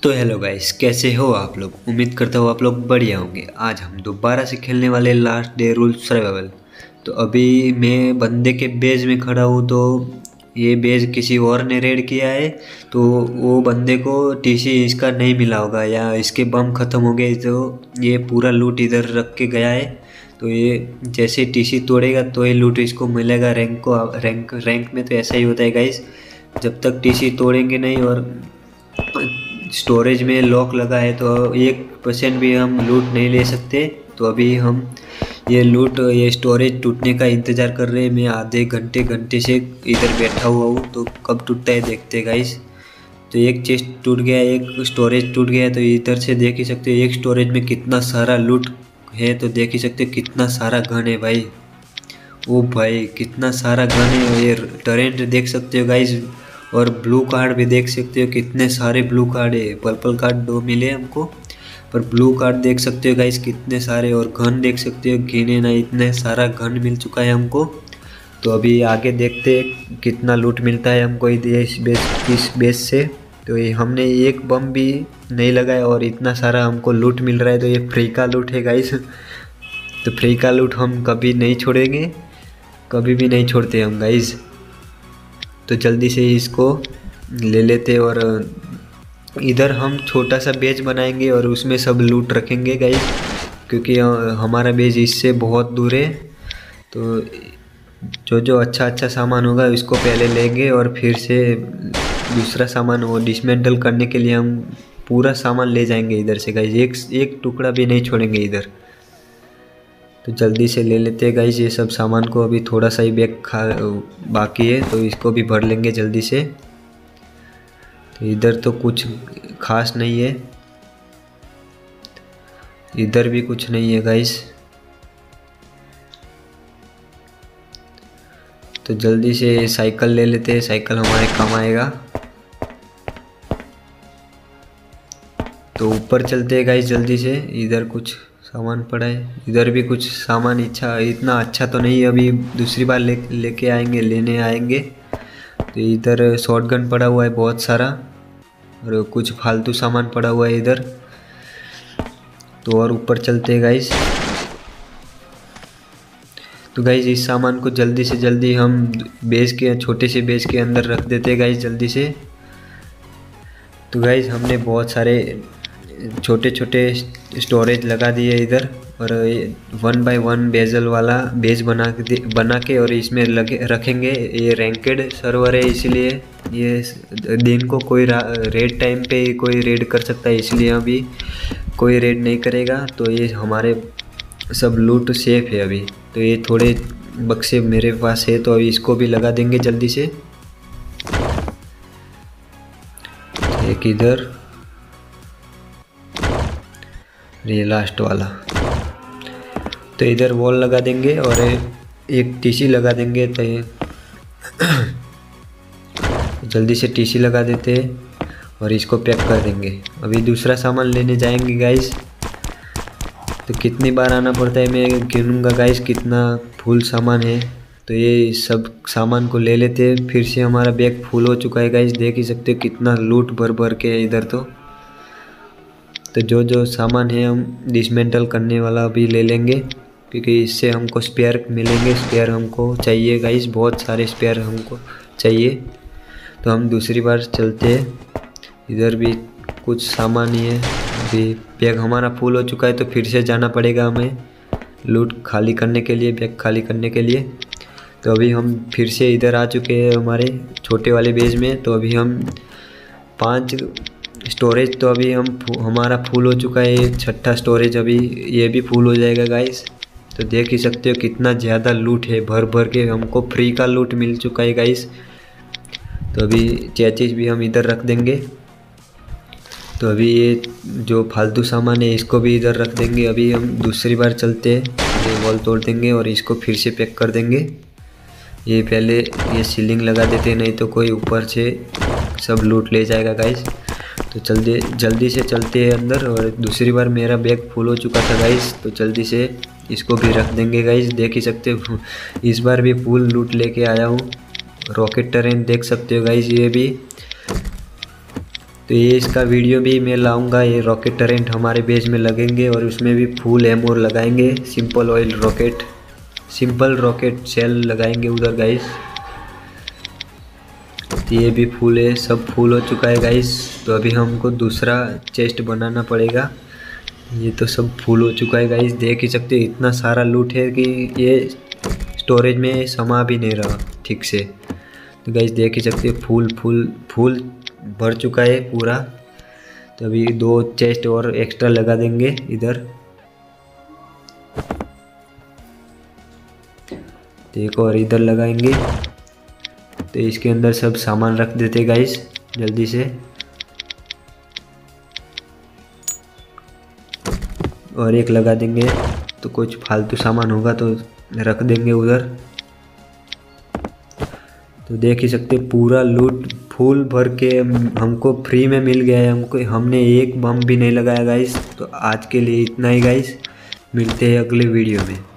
तो hello guys, कैसे हो आप लोग। उम्मीद करता हूँ आप लोग बढ़िया होंगे। आज हम दोबारा से खेलने वाले लास्ट डे रूल सर्वाइवल। तो अभी मैं बंदे के बेस में खड़ा हूँ। तो ये बेस किसी और ने रेड किया है। तो वो बंदे को टीसी इसका नहीं मिला होगा या इसके बम ख़त्म हो गए। तो ये पूरा लूट इधर रख के गया है। तो ये जैसे टीसी तोड़ेगा तो ये लूट इसको मिलेगा। रैंक में तो ऐसा ही होता है गाइस। जब तक टीसी तोड़ेंगे नहीं और स्टोरेज में लॉक लगा है तो 1% भी हम लूट नहीं ले सकते। तो अभी हम ये स्टोरेज टूटने का इंतज़ार कर रहे हैं। मैं आधे घंटे से इधर बैठा हुआ हूँ। तो कब टूटता है देखते हैं गाइस। तो एक चेस्ट टूट गया, एक स्टोरेज टूट गया। तो इधर से देख ही सकते हो एक स्टोरेज में कितना सारा लूट है। तो देख ही सकते हो कितना सारा गन है भाई। ओ भाई कितना सारा गन है। ये टरेंट देख सकते हो गाइस। और ब्लू कार्ड भी देख सकते हो कितने सारे ब्लू कार्ड है। पर्पल कार्ड 2 मिले हमको, पर ब्लू कार्ड देख सकते हो गाइस कितने सारे। और गन देख सकते हो, गिने ना इतने सारा गन मिल चुका है हमको। तो अभी आगे देखते हैं कितना लूट मिलता है हमको इस बेस से। तो ये हमने एक बम भी नहीं लगाया और इतना सारा हमको लूट मिल रहा है। तो ये फ्री का लूट है गाइस। तो फ्री का लूट हम कभी नहीं छोड़ेंगे, कभी भी नहीं छोड़ते हम गाइस। तो जल्दी से इसको ले लेते और इधर हम छोटा सा बेज बनाएंगे और उसमें सब लूट रखेंगे गाइस, क्योंकि हमारा बेज इससे बहुत दूर है। तो जो जो अच्छा सामान होगा इसको पहले लेंगे और फिर से दूसरा सामान वो डिसमेंटल करने के लिए हम पूरा सामान ले जाएंगे इधर से गाइस। एक टुकड़ा भी नहीं छोड़ेंगे इधर। तो जल्दी से ले लेते हैं गाइस ये सब सामान को। अभी थोड़ा सा ही बैग बाकी है तो इसको भी भर लेंगे जल्दी से। तो इधर तो कुछ खास नहीं है, इधर भी कुछ नहीं है गाइस। तो जल्दी से साइकिल ले लेते हैं, साइकिल हमारे काम आएगा। तो ऊपर चलते हैं गाइस जल्दी से। इधर कुछ सामान पड़ा है, इधर भी कुछ सामान इतना अच्छा तो नहीं है। अभी दूसरी बार लेने आएंगे। तो इधर शॉटगन पड़ा हुआ है बहुत सारा और कुछ फालतू सामान पड़ा हुआ है इधर। तो और ऊपर चलते हैं गाइस। तो गाइस इस सामान को जल्दी से जल्दी हम छोटे से बेस के अंदर रख देते हैं गाइस जल्दी से। तो गाइस हमने बहुत सारे छोटे स्टोरेज लगा दिए इधर और 1 बाय 1 बेजल वाला बेस बना के और इसमें रखेंगे। ये रैंकेड सर्वर है इसलिए ये दिन को कोई रेड टाइम पे कोई रेड कर सकता है, इसलिए अभी कोई रेड नहीं करेगा। तो ये हमारे सब लूट सेफ है अभी। तो ये थोड़े बक्से मेरे पास है तो अभी इसको भी लगा देंगे जल्दी से। एक इधर, ये लास्ट वाला। तो इधर वॉल लगा देंगे और एक टीसी लगा देंगे। तो जल्दी से टीसी लगा देते हैं और इसको पैक कर देंगे। अभी दूसरा सामान लेने जाएंगे गाइस। तो कितनी बार आना पड़ता है मैं गिनूंगा गाइस कितना फुल सामान है। तो ये सब सामान को ले लेते हैं। फिर से हमारा बैग फुल हो चुका है गाइस, देख ही सकते हो कितना लूट भर के है इधर। तो जो जो सामान है हम डिसमेंटल करने वाला भी ले लेंगे, क्योंकि इससे हमको स्पेयर मिलेंगे। स्पेयर हमको चाहिए गाइस, बहुत सारे स्पेयर हमको चाहिए। तो हम दूसरी बार चलते हैं। इधर भी कुछ सामान ही है। अभी बैग हमारा फुल हो चुका है तो फिर से जाना पड़ेगा हमें लूट खाली करने के लिए, बैग खाली करने के लिए। तो अभी हम फिर से इधर आ चुके हैं हमारे छोटे वाले बेज में। तो अभी हम 5 स्टोरेज तो अभी हमारा फुल हो चुका है। छठा स्टोरेज अभी ये भी फुल हो जाएगा गाइस। तो देख ही सकते हो कितना ज़्यादा लूट है, भर के हमको फ्री का लूट मिल चुका है गाइस। तो अभी चेचिस भी हम इधर रख देंगे। तो अभी ये जो फालतू सामान है इसको भी इधर रख देंगे। अभी हम दूसरी बार चलते हैं, ये वॉल तोड़ देंगे और इसको फिर से पैक कर देंगे। ये पहले ये सीलिंग लगा देते, नहीं तो कोई ऊपर से सब लूट ले जाएगा गाइस। तो जल्दी से चलते हैं अंदर। और दूसरी बार मेरा बैग फुल हो चुका था गाइस, तो जल्दी से इसको भी रख देंगे गाइस। देख ही सकते हो इस बार भी फुल लूट लेके आया हूँ। रॉकेट टरेन देख सकते हो गाइस ये भी। तो ये इसका वीडियो भी मैं लाऊंगा। ये रॉकेट टरेंट हमारे बेस में लगेंगे और उसमें भी फुल एमओर लगाएंगे। Simple oil rocket, simple rocket cell लगाएंगे उधर गाइस। तो ये भी फुल है, सब फुल हो चुका है गाइस। तो अभी हमको दूसरा चेस्ट बनाना पड़ेगा। ये तो सब फुल हो चुका है गाइस, देख ही सकते हैं इतना सारा लूट है कि ये स्टोरेज में समा भी नहीं रहा ठीक से। तो गाइस देख ही सकते हैं फुल भर चुका है पूरा। तो अभी 2 चेस्ट और एक्स्ट्रा लगा देंगे इधर। तो एक और इधर लगाएंगे। तो इसके अंदर सब सामान रख देते गाइस जल्दी से। और एक लगा देंगे, तो कुछ फालतू सामान होगा तो रख देंगे उधर। तो देख ही सकते पूरा लूट फुल भर के हमको फ्री में मिल गया है। हमने एक बम भी नहीं लगाया गाइस। तो आज के लिए इतना ही गाइस, मिलते हैं अगले वीडियो में।